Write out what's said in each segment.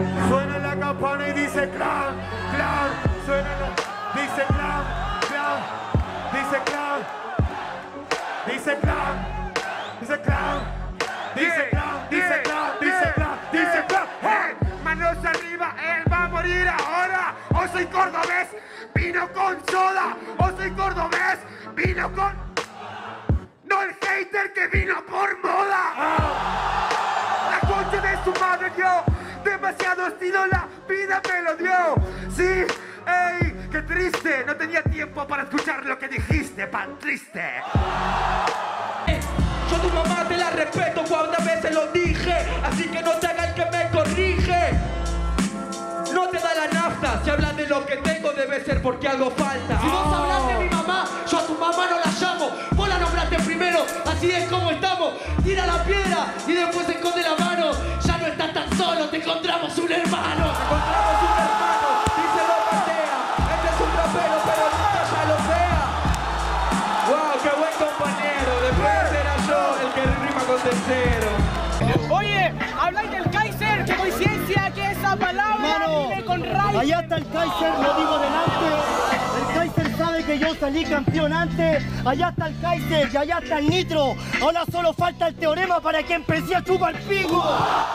Suena la campana y dice clan, clan. Suena la... Dice clan, clan. Dice clan. Dice clan. Dice clan. Dice clan. Dice clan. Dice clan. Dice clan. ¡Hey! Manos arriba, él va a morir ahora. O soy cordobés, vino con soda. O soy cordobés, vino con... No el hater que vino por moda. La concha de su madre dio demasiado estilo, la vida me lo dio. Sí, ey, qué triste. No tenía tiempo para escuchar lo que dijiste, pan triste. Yo tu mamá te la respeto, cuántas veces lo dije. Así que no te haga el que me corrige. No te da la nafta, si hablan de lo que tengo debe ser porque algo falta. Si vos hablas de mi mamá, yo a tu mamá no la llamo. Vos la nombraste primero, así es como estamos. Tira la piedra y después esconde la mano. Ya no estás tan solo, te encontramos un hermano. Te encontramos un hermano, dice lo patea. Este es un rapero, pero nunca ya lo sea. Wow, qué buen compañero. Después era yo el que rima con tercero. Oye, habláis del Kaiser, qué coincidencia que esa palabra viene con raíz. Allá está el Kaiser, lo digo delante. El Kaiser sabe que yo salí campeón antes. Allá está el Kaiser y allá está el Nitro. Ahora solo falta el teorema para que empecé a chupar pico.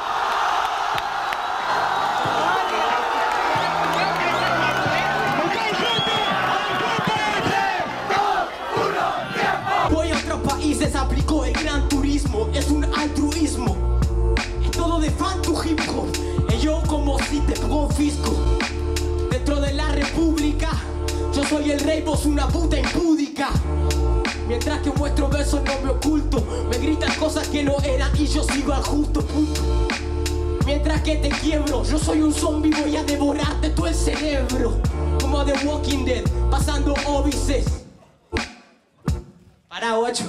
Voy a otros países, aplicó el gran turismo. Es un altruismo. Es todo de fan tu hip hop. Y yo como si te confisco. Dentro de la república, yo soy el rey, vos una puta impúdica. Mientras que muestro besos no me oculto. Me gritan cosas que no eran y yo sigo al justo punto. Mientras que te quiebro, yo soy un zombie, voy a devorarte todo el cerebro. Como The Walking Dead, pasando óbices. Pará, guacho.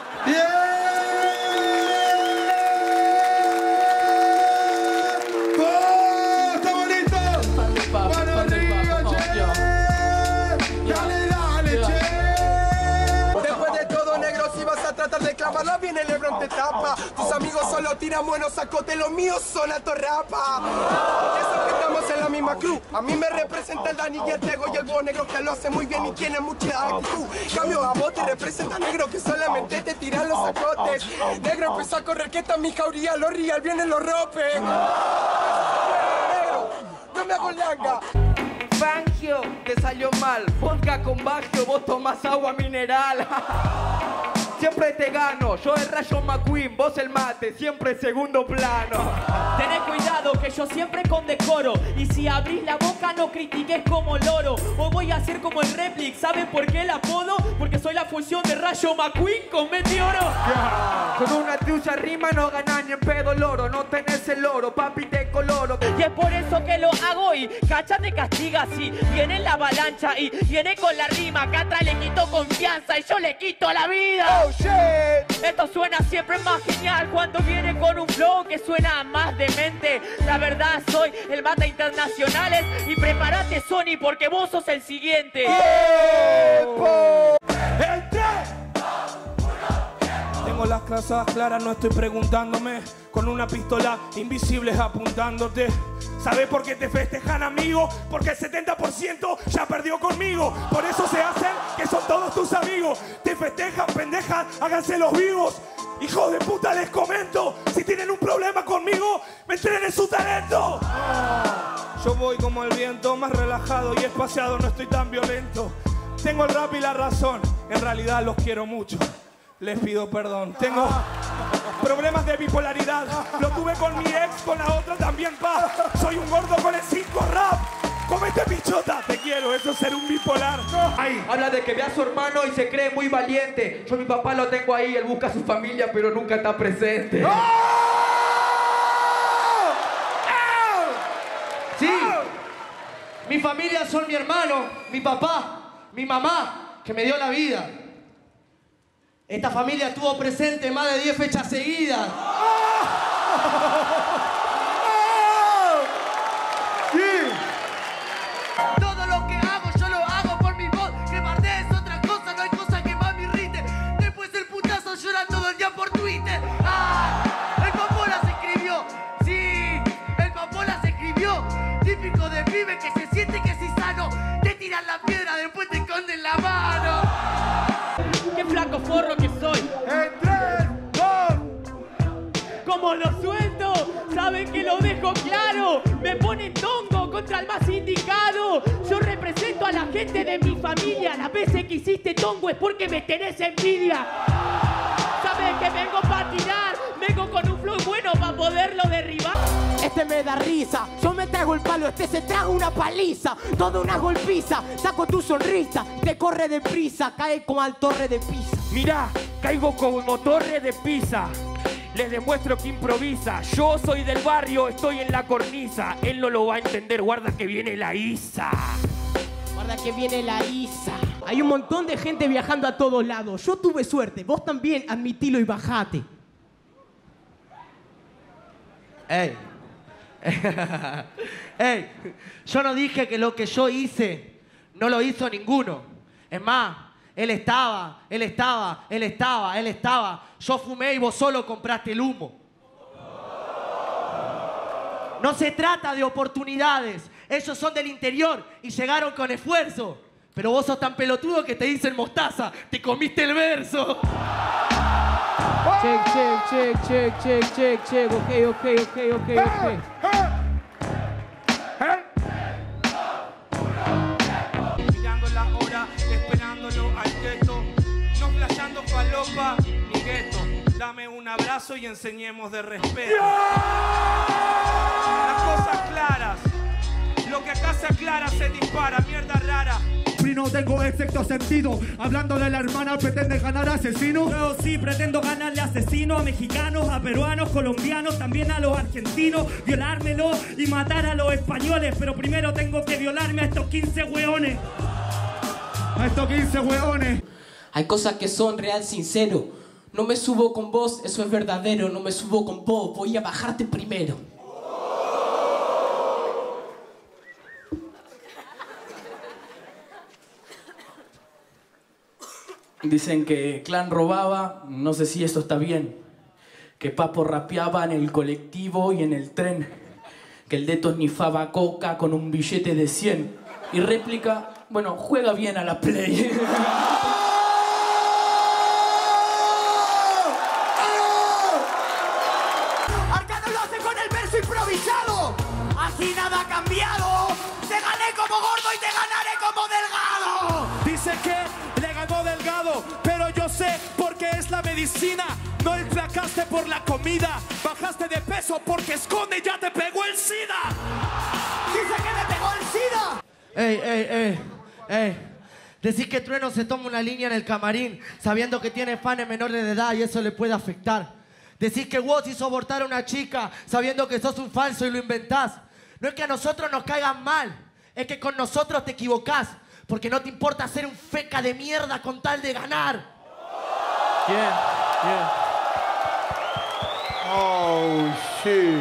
De clavarla bien el Lebron te tapa. Tus amigos solo tiran buenos sacotes, los míos son alto rapa. Eso que estamos en la misma crew. A mí me representa el Dani y el Tego y el Bo Negro que lo hace muy bien y tiene mucha actitud. Cambio a vos te representa negro que solamente te tiran los sacotes. Negro empezó a correr que está mi jauría, los real vienen los ropes. Negro, no me hago langa. Fangio, te salió mal. Vodka con Baggio, vos tomás agua mineral. Siempre te gano, yo el Rayo McQueen, vos el mate, siempre segundo plano. Tened cuidado que yo siempre con decoro. Y si abrís la boca no critiques como loro. O voy a hacer como el Replic, ¿saben por qué el apodo? Porque soy la fusión de Rayo McQueen con Meteoro. Con una tuya rima no ganás ni en pedo loro. No tenés el oro, papi te coloro. Y es por eso que lo hago y Cacha te castiga así. Viene la avalancha y viene con la rima. Catra le quito confianza y yo le quito la vida. Oh shit. Esto suena siempre más genial cuando viene con un flow que suena más demente. La verdad soy el mata internacionales y prepárate Sony porque vos sos el siguiente. Tengo las cosas claras, no estoy preguntándome. Con una pistola invisible apuntándote. ¿Sabes por qué te festejan, amigo? Porque el 70% ya perdió conmigo. Por eso se hacen que son todos tus amigos. Te festejan, pendejas, háganse los vivos. Hijos de puta, les comento. Si tienen un problema conmigo, me entrenen su talento. Yo voy como el viento, más relajado y espaciado, no estoy tan violento. Tengo el rap y la razón, en realidad los quiero mucho. Les pido perdón. Tengo problemas de bipolaridad. Lo tuve con mi ex, con la otra también, pa. Soy un gordo con el 5 rap. Comete pichota, te quiero, eso es ser un bipolar. Ay. Habla de que ve a su hermano y se cree muy valiente. Yo a mi papá lo tengo ahí, él busca a su familia, pero nunca está presente. ¡Oh! Sí, mi familia son mi hermano, mi papá, mi mamá, que me dio la vida. Esta familia estuvo presente más de 10 fechas seguidas. Sí. Todo lo que hago, yo lo hago por mi voz. Que bardees otra cosa, no hay cosa que más me irrite. Después el putazo llora todo el día por Twitter. ¡Ah! El Papola se escribió. Sí, el Papola se escribió. tiran la piedra, después te esconden la mano. ¡Qué flaco forro que soy! En 3, 2. Como lo suelto, saben que lo dejo claro. Me ponen tongo contra el más indicado. Yo represento a la gente de mi familia. Las veces que hiciste tongo es porque me tenés envidia. Sabes que vengo para tirar, vengo con un flow bueno para poderlo derribar. Este me da risa, yo me trago el palo, este se traga una paliza, toda una golpiza, saco tu sonrisa, te corre deprisa, cae como al torre de Pisa. Mirá, caigo como torre de Pisa. Les demuestro que improvisa. Yo soy del barrio, estoy en la cornisa. Él no lo va a entender, guarda que viene la Isa. Guarda que viene la Isa. Hay un montón de gente viajando a todos lados. Yo tuve suerte, vos también, admitilo y bajate. Ey. Ey, yo no dije que lo que yo hice no lo hizo ninguno. Es más, él estaba. Yo fumé y vos solo compraste el humo. No se trata de oportunidades. Ellos son del interior y llegaron con esfuerzo. Pero vos sos tan pelotudo que te dicen mostaza. Te comiste el verso. Check. Ok. Mirando la hora, esperándolo al teto. No flasheando falopa ni gueto. Dame un abrazo y enseñemos de respeto. Las cosas claras. Lo que acá se aclara se dispara, mierda rara. No tengo sexto sentido. Hablando de la hermana, ¿pretende ganar asesino? Yo sí pretendo ganarle asesinos a mexicanos, a peruanos, colombianos, también a los argentinos, violármelo y matar a los españoles. Pero primero tengo que violarme a estos 15 hueones. Hay cosas que son real sincero. No me subo con vos, eso es verdadero. No me subo con vos, voy a bajarte primero. Dicen que Clan robaba, no sé si esto está bien. Que Papo rapeaba en el colectivo y en el tren. Que el Deto nifaba coca con un billete de 100. Y réplica, bueno, juega bien a la play. Arcano lo hace con el verso improvisado. Aquí nada ha cambiado. Te gané como gordo y te ganaré como delgado. Dice que le ganó Delgado, pero yo sé porque es la medicina. No enflacaste por la comida, bajaste de peso porque esconde ya te pegó el SIDA. Dice que me pegó el SIDA. Ey. Decís que Trueno se toma una línea en el camarín sabiendo que tiene fans menores de edad y eso le puede afectar. Decís que Woz hizo abortar a una chica sabiendo que sos un falso y lo inventás. No es que a nosotros nos caigan mal, es que con nosotros te equivocás. Porque no te importa ser un feca de mierda con tal de ganar. Yeah. Oh, shit.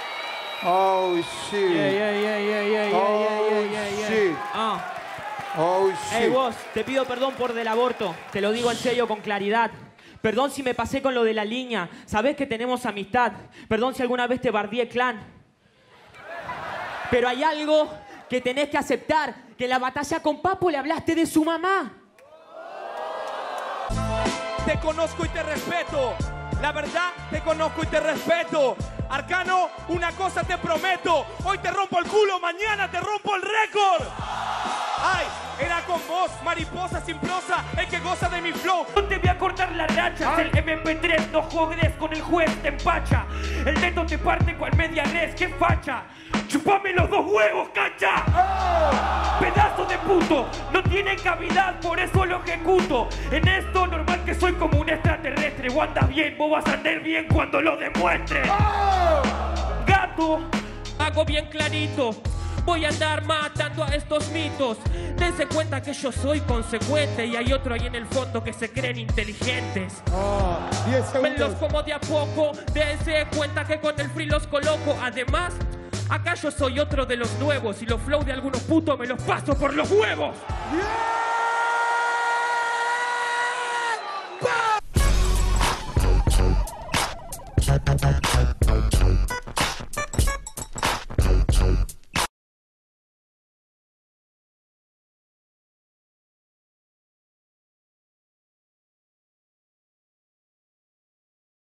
Hey vos, te pido perdón por del aborto. Te lo digo en serio con claridad. Perdón si me pasé con lo de la línea. Sabés que tenemos amistad. Perdón si alguna vez te bardié Clan. Pero hay algo que tenés que aceptar, que en la batalla con Papo le hablaste de su mamá. Te conozco y te respeto. La verdad, te conozco y te respeto. Arcano, una cosa te prometo. Hoy te rompo el culo, mañana te rompo el récord. Ay, era con vos, mariposa sin prosa, el que goza de mi flow. No te voy a cortar las rachas, el MP3 no jodes con el juez, te empacha. El dedo te parte cual media res, qué facha. Chupame los 2 huevos, cacha. Pedazo de puto, no tiene cavidad, por eso lo ejecuto. En esto normal que soy como un extraterrestre. O andas bien, vos vas a andar bien cuando lo demuestres. Gato, hago bien clarito. Voy a andar matando a estos mitos. Dense cuenta que yo soy consecuente y hay otro ahí en el fondo que se creen inteligentes. 10 segundos. Me los como de a poco. Dense cuenta que con el free los coloco. Además, acá yo soy otro de los nuevos y los flow de algunos putos me los paso por los huevos. Yeah.